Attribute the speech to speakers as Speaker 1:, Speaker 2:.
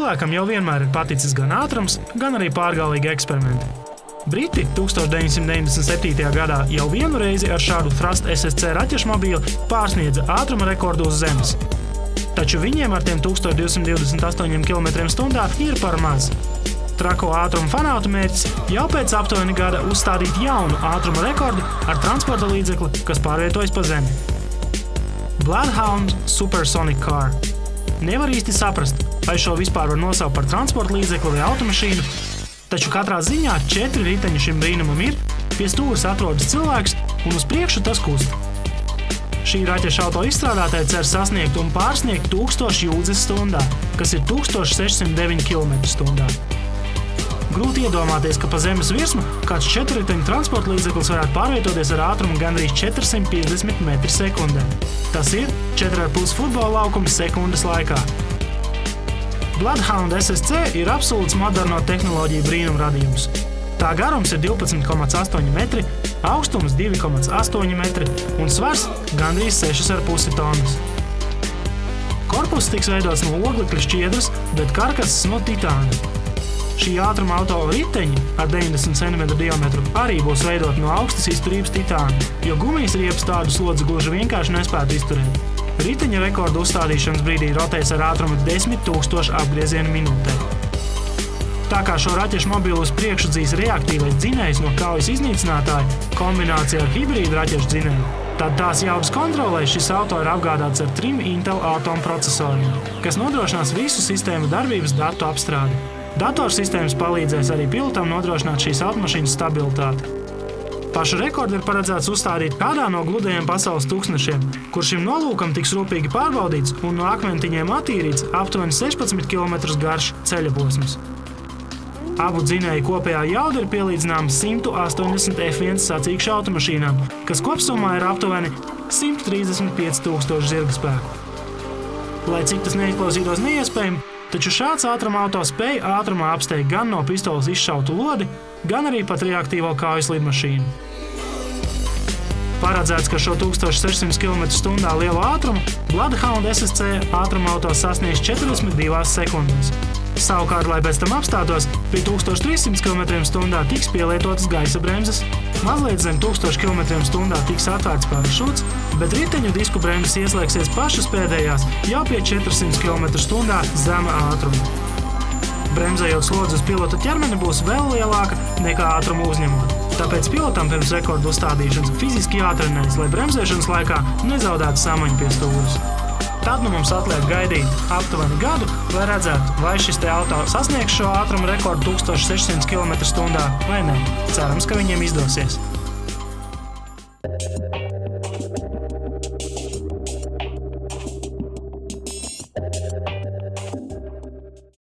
Speaker 1: cilvēkam jau vienmēr ir paticis gan ātrums, gan arī pārgalīgi eksperimenti. Briti 1997. gadā jau vienu reizi ar šādu Thrust SSC raķešmobīli pārsniedza ātruma rekordu uz Zemes. Taču viņiem ar tiem 1228 km/h ir par maz. Trako ātruma fanātu mērķis jau pēc aptuveni gada uzstādīt jaunu ātruma rekordu ar transporta līdzekli, kas pārvietojas pa Zemi. Bloodhound Supersonic Car. Nevar īsti saprast, vai šo vispār var nosaukt par transporta līdzekli vai automašīnu, taču katrā ziņā 4 riteņi šim brīnumam ir, pie stūres atrodas cilvēks un uz priekšu tas kust. Šī raķeša auto izstrādātāja cer sasniegt un pārsniegt 1000 jūdzes stundā, kas ir 1609 km/h. Grūti iedomāties, ka pa Zemes virsmu kāds 4-riteņu transporta līdzeklis varētu pārvietoties ar ātrumu gandrīz 450 m/s. Tas ir 4,5 futbola laukums sekundes laikā. Bloodhound SSC ir absolūts moderno tehnoloģiju brīnumradījums. Tā garums ir 12,8 metri, augstums 2,8 metri un svars gandrīz 6,5 tonnas. Korpus tiks veidots no oglekļa šķiedras, bet karkass no titāna. Šī ātruma auto riteņi ar 90 cm diametru arī būs veidoti no augstas izturības titāna, jo gumijas riepas tādu slodzi gluži vienkārši nespētu izturēt. Riteņa rekordu uzstādīšanas brīdī rotēs ar ātrumu 10 000 apgriezienu minūtē. Tā kā šo raķešu mobilu uz priekšu dzīs reaktīvais dzinējs no kaujas iznīcinātāja kombinācijā ar hibrīdu raķešu dzinēju, tad tās jaudas kontrolē šis auto ir apgādāts ar 3 Intel Atom procesoriem, kas nodrošinās visu sistēmu darbības datu apstrādi. Datorsistēmas palīdzēs arī pilotam nodrošināt šīs automašīnas stabilitāti. Pašu rekordu ir paredzēts uzstādīt kādā no gludajiem pasaules tūkstnešiem, kur šim nolūkam tiks rūpīgi pārbaudīts un no akmentiņiem attīrīts aptuveni 16 km garš ceļa posms. Abu dzinēju kopējā jauda ir pielīdzināma 180 F1 sacīkšu automašīnām, kas kopsumā ir aptuveni 135 000 zirgspēku. Lai cik tas neizklausītos neiespējami, taču šāds ātruma auto spēja ātrumā apsteigt gan no pistoles izšautu lodi, gan arī pat reaktīvo kaujas lidmašīnu. Paredzēts, ka šo 1600 km/h lielo ātrumu Bloodhound SSC ātruma auto sasniegs 42 sekundēs. Savukārt, lai pēc tam apstātos, pie 1300 km/h tiks pielietotas gaisa bremzes, mazliet zem 1000 km/h tiks atvērts parašūts, bet riteņu disku bremzes ieslēgsies pašas pēdējās jau pie 400 km/h zema ātruma. Bremzējot slodzi uz pilota ķermeni būs vēl lielāka nekā ātrumu uzņemot. Tāpēc pilotam pirms rekordu uzstādīšanas fiziski jātrenējas, lai bremzēšanas laikā nezaudētu samaņu pie stūres. Tad mums atliek gaidīt aptuveni gadu, lai redzētu, vai šis te auto sasniegs šo ātrumu rekordu 1600 km/h vai ne. Cerams, ka viņiem izdosies.